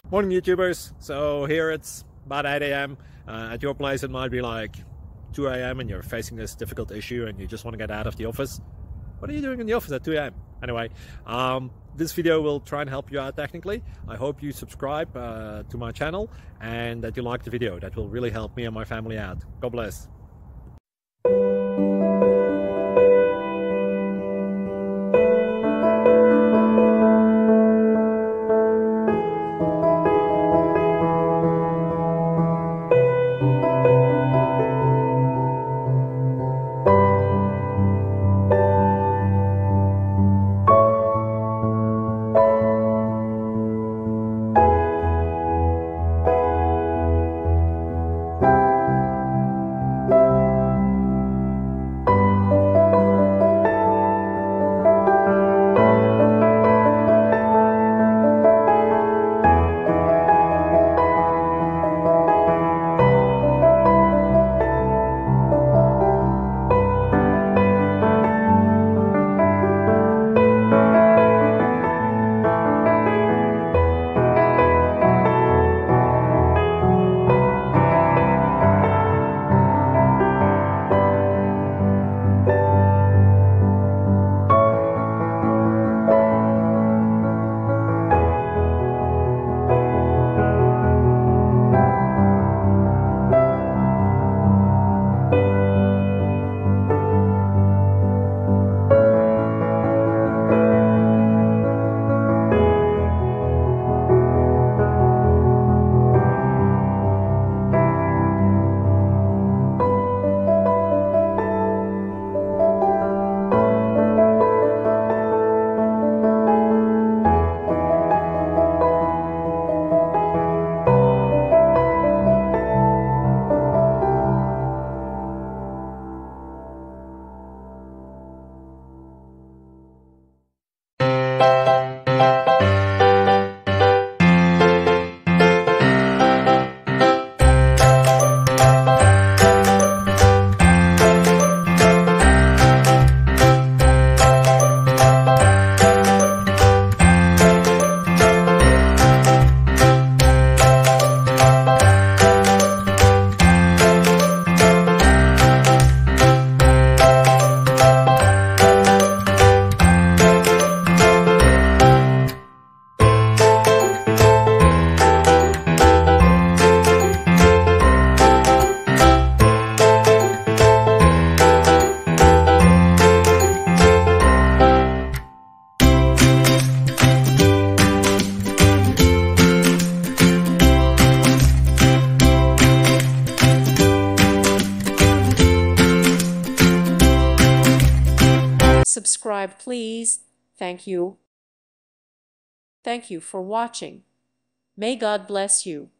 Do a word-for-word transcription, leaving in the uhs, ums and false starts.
Morning YouTubers. So here it's about eight A M Uh, at your place it might be like two A M and you're facing this difficult issue and you just want to get out of the office. What are you doing in the office at two A M? Anyway, um, this video will try and help you out technically. I hope you subscribe uh, to my channel and that you like the video. That will really help me and my family out. God bless. Subscribe, please. Thank you. Thank you for watching. May God bless you.